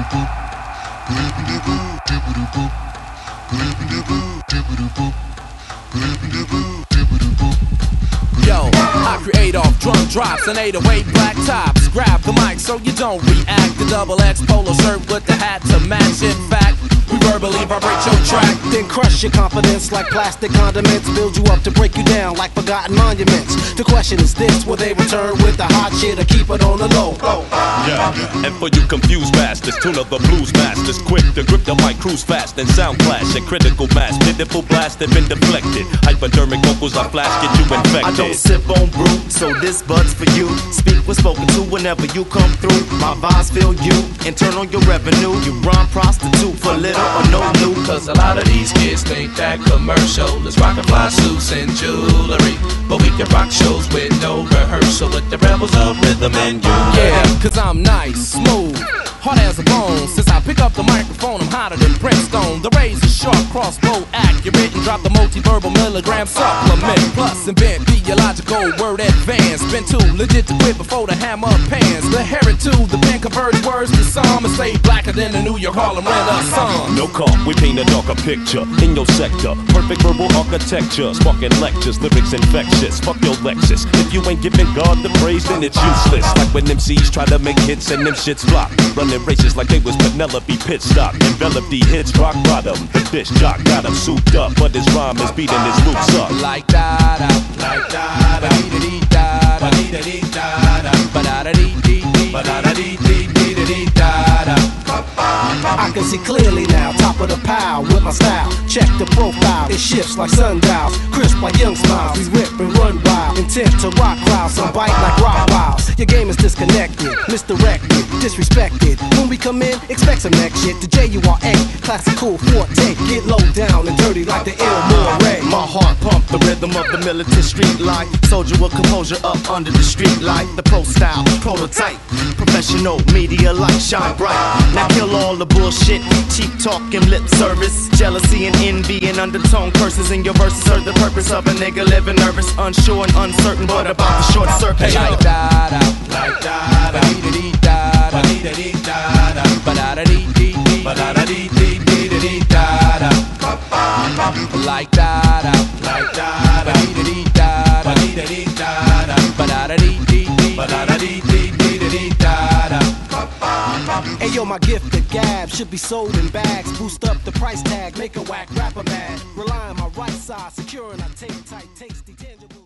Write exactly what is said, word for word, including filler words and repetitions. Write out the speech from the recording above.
Yo, I create off drum drops and eight oh eight black tops. Grab the mic so you don't react. The double X polo shirt with the hat to match. In fact, we verbally vibrate your track. Then crush your confidence like plastic condiments. Build you up to break you down like forgotten monuments. The question is this: will they return with the hot shit or keep it on the low? Yeah, and for you confused bastards, tune of the blues masters, quick to grip the mic, cruise fast and sound clash and critical mass. Pitiful blast have been deflected. Hypodermic vocals I flash, get you infected. I don't sip on brew, so this bud's for you. Speak when spoken to whenever you come through. My vibes feel you, and turn on your revenue. You rhyme prostitute for little or no new. Cause a lot of these kids think that commercial is rock and fly suits and jewelry, but we can rock shows with no rehearsal with the rebels of rhythm and you. Yeah, cause I'm nice, smooth, hard as a bone. Since I pick up the microphone, I'm hotter than Brimstone. The razor sharp, crossbow accurate, and drop the multi-verbal milligram supplement. Plus invent theological word advance. Been too legit to quit before the hammer pans. The heron to the pen converts words to some and stay blacker than the New York Harlem Renaissance. No call, we paint a darker picture in your sector. Perfect verbal architecture, sparking lectures, lyrics infectious. Fuck your Lexus. If you ain't giving God the praise, then it's useless. Like when M Cs try to make hits and them shits flop. Running races like they was Penelope pit stop. Envelop the hits rock bottom. The bitch jock got him souped up, but his rhyme is beating his loops up. Like da da, like da da, dee dee da da, dee dee da da, ba da da dee dee dee, ba da da dee dee dee dee da da. I can see clearly now, top of the pile with my style. Check the profile, it shifts like sundials, crisp like young smiles. We rip and run wild, intent to rock crowds, some bite like rock wiles. Your game is disconnected, misdirected, disrespected. When we come in, expect some next shit. The J U R A, classical forte, get low down and dirty like the ill Moray. My heart pump the rhythm of the militant street life. Soldier with composure up under the street light. The pro style, prototype, professional media light shine bright. Now kill all the bullshit, cheap talk and lip service, jealousy and envy and undertone curses in your verses. Heard the purpose of a nigga living nervous, unsure and uncertain, but about the short circuit. Hey, like da da, like da da, dee dee da da, dee dee da da, ba da da dee dee dee, ba da da dee dee dee dee da da. Like da da, like da da, dee dee da da, dee dee da da, ba da da dee dee dee, ba da da dee dee dee dee da da. Hey yo, my gift of gab should be sold in bags. Boost up the price tag, make a whack rapper mad. Rely on my right side, securing I take tight, tasty, tangible.